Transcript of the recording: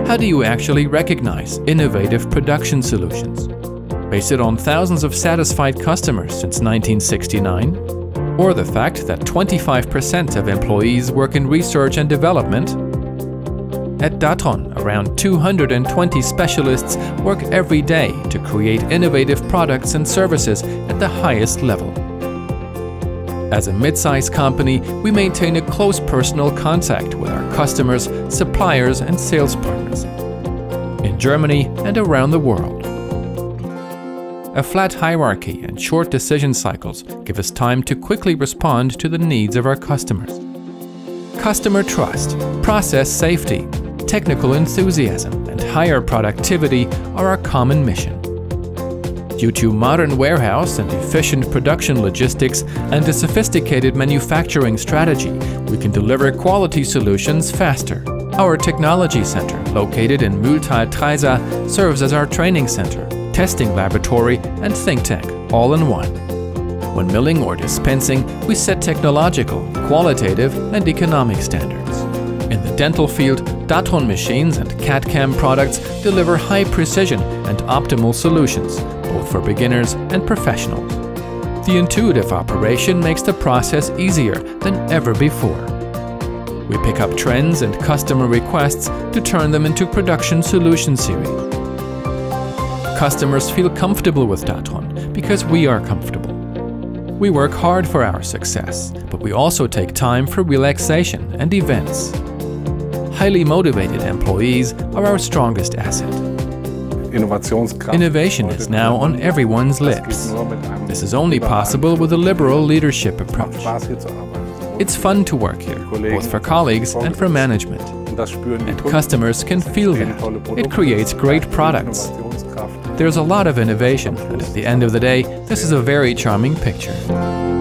How do you actually recognize innovative production solutions? Base it on thousands of satisfied customers since 1969? Or the fact that 25% of employees work in research and development? At Datron, around 220 specialists work every day to create innovative products and services at the highest level. As a mid-sized company, we maintain a close personal contact with our customers, suppliers and sales partners in Germany and around the world. A flat hierarchy and short decision cycles give us time to quickly respond to the needs of our customers. Customer trust, process safety, technical enthusiasm and higher productivity are our common mission. Due to modern warehouse and efficient production logistics and a sophisticated manufacturing strategy, we can deliver quality solutions faster. Our technology center, located in Mühltal-Treysa, serves as our training center, testing laboratory and think tank, all in one. When milling or dispensing, we set technological, qualitative and economic standards. In the dental field, Datron machines and CAD/CAM products deliver high precision and optimal solutions, both for beginners and professionals. The intuitive operation makes the process easier than ever before. We pick up trends and customer requests to turn them into production solution series. Customers feel comfortable with Datron because we are comfortable. We work hard for our success, but we also take time for relaxation and events. Highly motivated employees are our strongest asset. Innovation is now on everyone's lips. This is only possible with a liberal leadership approach. It's fun to work here, both for colleagues and for management. And customers can feel that. It creates great products. There's a lot of innovation, and at the end of the day, this is a very charming picture.